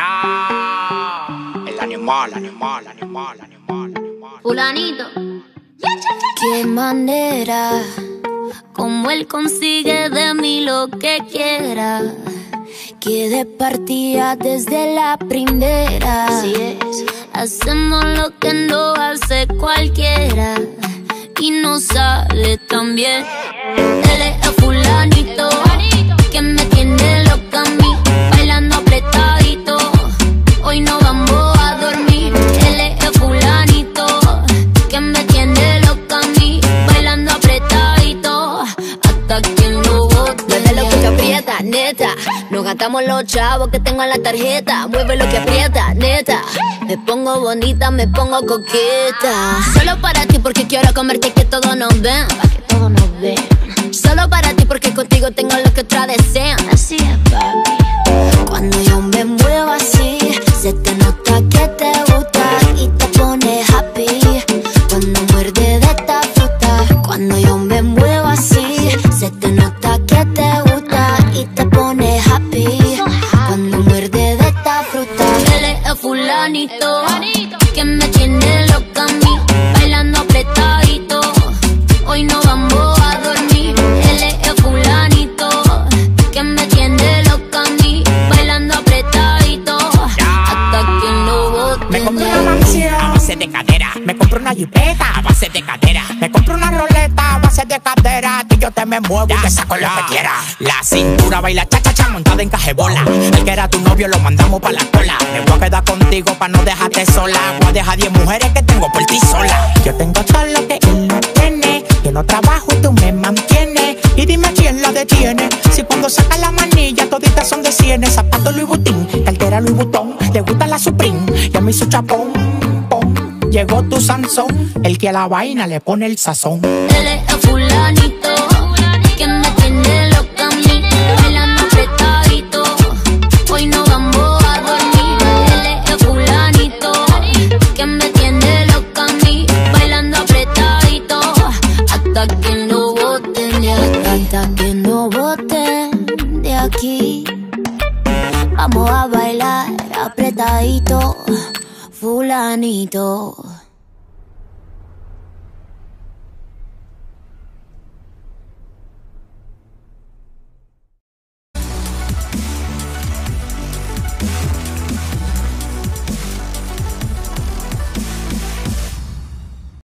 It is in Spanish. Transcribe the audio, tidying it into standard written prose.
El animal. Fulanito. Qué manera, como él consigue de mí lo que quiera. Que de partida desde la primera. Así es. Hacemos lo que no hace cualquiera y no sale tan bien. Él es el fulanito que me tiene loca a mí, bailando apretadito. Hoy no vamos a dormir. Él es el fulanito que me tiene loca a mí, bailando apretadito hasta que lo bote. Mueve lo que aprieta, neta. Nos gastamos los chavos que tengo en la tarjeta. Mueve lo que aprieta, neta. Me pongo bonita, me pongo coqueta. Solo para ti porque quiero comerte y que todos nos ven. Pa' que todos nos ven. Solo para ti porque contigo tengo lo que otras desean. Así es, papi. Cuando yo me muevo así, se te nota que te gusta y te pone happy. Cuando muerde de esta fruta. Cuando yo me muevo así, se te nota que te gusta y te pone happy. Cuando muerde de esta fruta. Él es el fulanito que me tiene loca a mí, bailando apretadito. Hoy no vamos a dormir. Él es el fulanito que me tiene loca a mí, bailando apretadito hasta que lo bote. Me compré una mansión a base de cadera. Me compré una jipeta a base de cadera. Me compré una roleta a base de cadera. Que yo te me muevo y te saco lo que quiera. La cintura baila cha-cha-cha montada en cajebola. El que era tu novio lo mandamos pa' la cola. Me voy a quedar contigo pa' no dejarte sola. Voy a dejar 10 mujeres que tengo por ti sola. Yo tengo todo lo que él no tiene. Yo no trabajo y tú me mantienes. Y dime quién la detiene. Si cuando saca la manilla toditas son de cienes. Zapato Louis Vuitton, cartera Louis Vuitton. Le gusta la Supreme, ya me hizo chapón, pom. Llegó tu Sansón, el que a la vaina le pone el sazón. Él es el fulanito que me tiene loca a mí, bailando apretadito. Hoy no vamos a dormir. Él es el fulanito que me tiene loca a mí, bailando apretadito hasta que no boten de aquí. Hasta que no boten de aquí. Vamos a bailar apretadito, fulanito.